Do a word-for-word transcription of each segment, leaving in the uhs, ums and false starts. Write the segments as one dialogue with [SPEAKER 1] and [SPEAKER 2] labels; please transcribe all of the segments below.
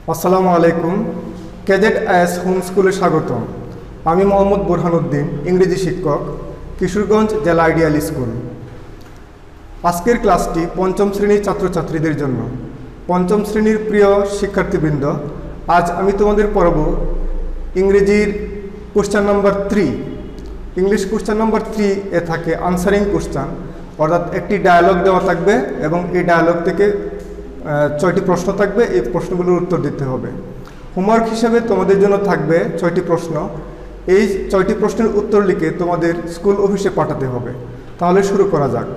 [SPEAKER 1] আসসালামু আলাইকুম। কেজেডআইএস হোম স্কুলে স্বাগতম। আমি মোহাম্মদ বুরহানুদ্দিন, ইংরেজি শিক্ষক, কিশোরগঞ্জ জেলা আইডিয়াল স্কুল। আজকের ক্লাসটি পঞ্চম শ্রেণীর ছাত্রছাত্রীদের জন্য। পঞ্চম শ্রেণীর প্রিয় শিক্ষার্থীবৃন্দ, আজ আমি তোমাদের পড়াবো ইংরেজির question number three. English question number three এ থাকে আনসারিং কোশ্চেন, অর্থাৎ একটি ডায়ালগ দেওয়া থাকবে এবং এই ডায়ালগ থেকে ছয়টি প্রশ্ন থাকবে। এই প্রশ্নগুলোর উত্তর দিতে হবে। হোমওয়ার্ক হিসেবে তোমাদের জন্য থাকবে ছয়টি প্রশ্ন। এই ছয়টি প্রশ্নের উত্তর লিখে তোমাদের স্কুল অফিসে পাঠাতে হবে। তাহলে শুরু করা যাক।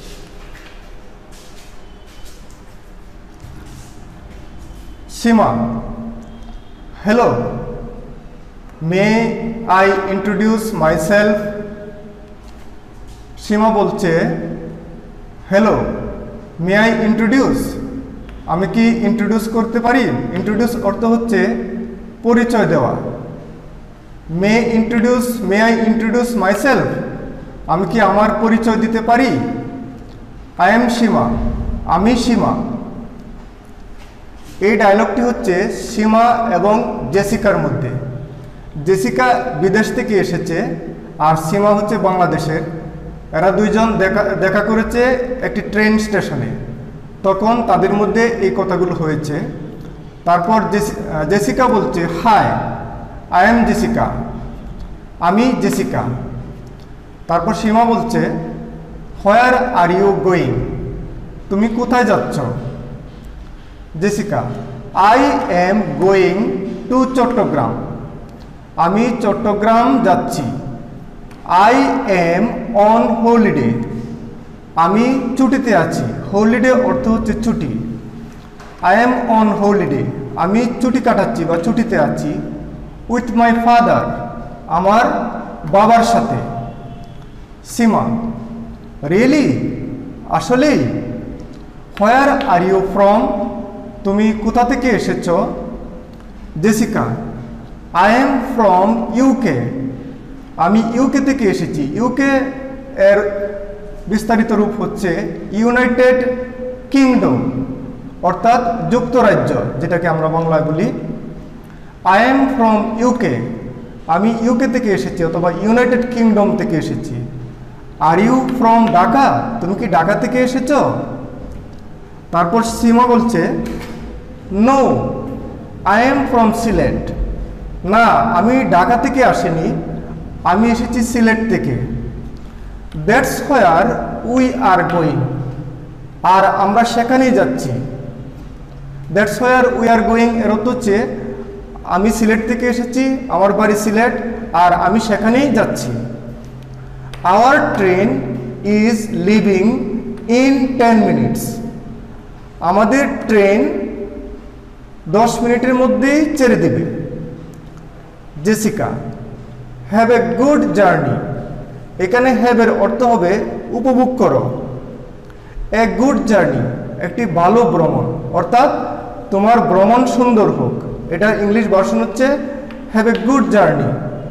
[SPEAKER 1] Seema: hello, may I introduce myself? Seema বলছে, হ্যালো, মে আই ইন্ট্রোডিউস? আমি কি ইন্ট্রোডিউস করতে পারি? ইন্ট্রোডিউস অর্থ হচ্ছে পরিচয় দেওয়া। May introduce may I introduce myself? আমি কি আমার পরিচয় দিতে পারি? আই এম সীমা, আমি সীমা। এই ডায়লগটি হচ্ছে সীমা এবং জেসিকার মধ্যে। জেসিকা বিদেশ থেকে এসেছে আর সীমা হচ্ছে বাংলাদেশের। এরা দুইজন দেখা দেখা করেছে একটি ট্রেন স্টেশনে। তখন তাদের মধ্যে এই কথাগুলো হয়েছে। তারপর জেসিকা বলছে, হাই, আই এম জেসিকা, আমি জেসিকা। তারপর সীমা বলছে, হোয়ার আর ইউ গোয়িং? তুমি কোথায় যাচ্ছ? Jessica, I am going to Chittagong. আমি চট্টগ্রাম যাচ্ছি। I am on holiday. আমি ছুটিতে আছি। হলিডে অর্থ হচ্ছে ছুটি। আই এম অন হলিডে, আমি ছুটি কাটাচ্ছি বা ছুটিতে আছি। উইথ মাই ফাদার, আমার বাবার সাথে। সীমা, রিয়েলি? আসলেই? Where are you from? তুমি কোথা থেকে এসেছ? Jessica, I am from UK. আমি ইউকে থেকে এসেছি। ইউকে এর বিস্তারিত রূপ হচ্ছে ইউনাইটেড কিংডম, অর্থাৎ যুক্তরাজ্য, যেটাকে আমরা বাংলায় বলি। আই এম ফ্রম ইউকে, আমি ইউকে থেকে এসেছি অথবা ইউনাইটেড কিংডম থেকে এসেছি। Are you from Dhaka? তুমি কি ঢাকা থেকে এসেছ? তারপর সীমা বলছে, no, I am from Sylhet. না, আমি ঢাকা থেকে আসিনি, আমি এসেছি সিলেট থেকে। That's where we are going. আর আমরা সেখানেই যাচ্ছি। That's where we are going এর অর্থ হচ্ছে আমি সিলেট থেকে এসেছি, আমার বাড়ি সিলেট, আর আমি সেখানেই যাচ্ছি। Our train is leaving in ten minutes. আমাদের ট্রেন দশ মিনিটের মধ্যেই ছেড়ে দেবে। Jessica, have a good journey. এখানে হ্যাভ এর অর্থ হবে উপভোগ করো। এ গুড জার্নি, একটি ভালো ভ্রমণ, অর্থাৎ তোমার ভ্রমণ সুন্দর হোক। এটা ইংলিশ ভার্সন হচ্ছে have a good journey.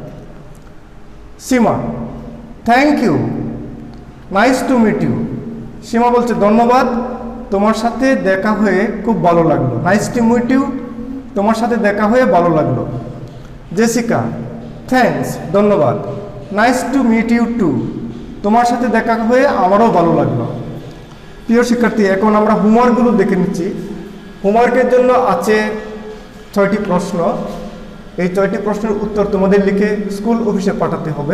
[SPEAKER 1] Seema, thank you, nice to meet you. Seema বলছে, ধন্যবাদ, তোমার সাথে দেখা হয়ে খুব ভালো লাগলো। নাইস টু মিট ইউ, তোমার সাথে দেখা হয়ে ভালো লাগলো। জেসিকা, থ্যাঙ্কস, ধন্যবাদ। Nice to meet you too, তোমার সাথে দেখা হয়ে আমারও ভালো লাগলো। প্রিয় শিক্ষার্থী, এখন আমরা হোমওয়ার্কগুলো দেখে নিচ্ছি। হোমওয়ার্কের জন্য আছে ছয়টি প্রশ্ন। এই ছয়টি প্রশ্নের উত্তর তোমাদের লিখে স্কুল অফিসে পাঠাতে হবে।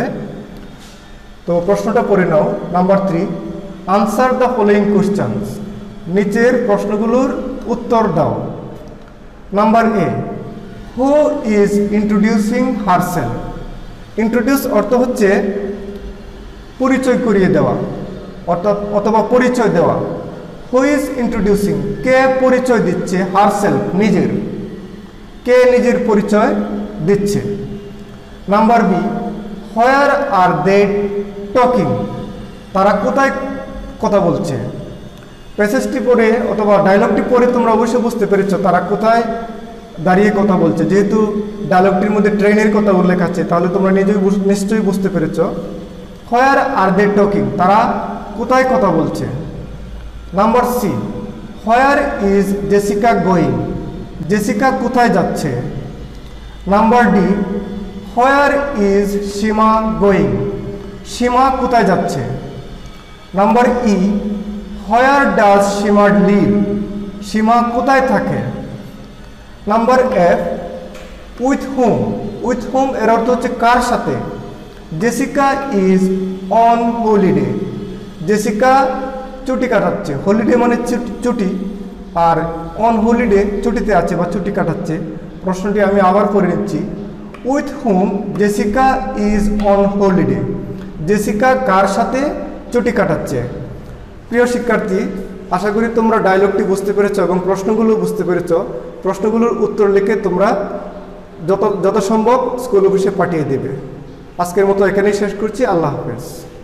[SPEAKER 1] তো প্রশ্নটা পড়ে নাও। Number three, answer the following questions. নিচের প্রশ্নগুলোর উত্তর দাও। Number A, who is introducing herself? Introduce অর্থ হচ্ছে পরিচয় করিয়ে দেওয়া অর্থাৎ অথবা পরিচয় দেওয়া। হু ইজ ইন্ট্রোডিউসিং, কে পরিচয় দিচ্ছে হারসেলফ, নিজের। কে নিজের পরিচয় দিচ্ছে। Number B, where are they talking? তারা কোথায় কথা বলছে? প্যাসেজটি পড়ে অথবা ডায়লগটি পড়ে তোমরা অবশ্যই বুঝতে পেরেছ তারা কোথায় দাঁড়িয়ে কথা বলছে। যেহেতু ডায়লগটির মধ্যে ট্রেনের কথা উল্লেখ আছে, তাহলে তোমরা নিজেই নিশ্চয়ই বুঝতে পেরেছ। হোয়ার আর দে টকিং, তারা কোথায় কথা বলছে। Number C, where is Jessica going? Jessica কোথায় যাচ্ছে? Number D, where is Seema going? Seema কোথায় যাচ্ছে? Number E, where does Seema live? Seema কোথায় থাকে? Number F, with whom? With whom এর অর্থ হচ্ছে কার সাথে? Jessica is on holiday. Jessica ছুটি কাটাচ্ছে। হলিডে মানে ছুটি, আর অন হলিডে ছুটিতে আছে বা ছুটি কাটাচ্ছে। প্রশ্নটি আমি আবার পড়ে নিচ্ছি। With whom Jessica is on holiday? Jessica কার সাথে ছুটি কাটাচ্ছে? প্রিয় শিক্ষার্থী, আশা করি তোমরা ডায়লগটি বুঝতে পেরেছো এবং প্রশ্নগুলো বুঝতে পেরেছো। প্রশ্নগুলোর উত্তর লিখে তোমরা যত যত সম্ভব স্কুল অফিসে পাঠিয়ে দেবে। আজকের মতো এখানেই শেষ করছি। আল্লাহ হাফেজ।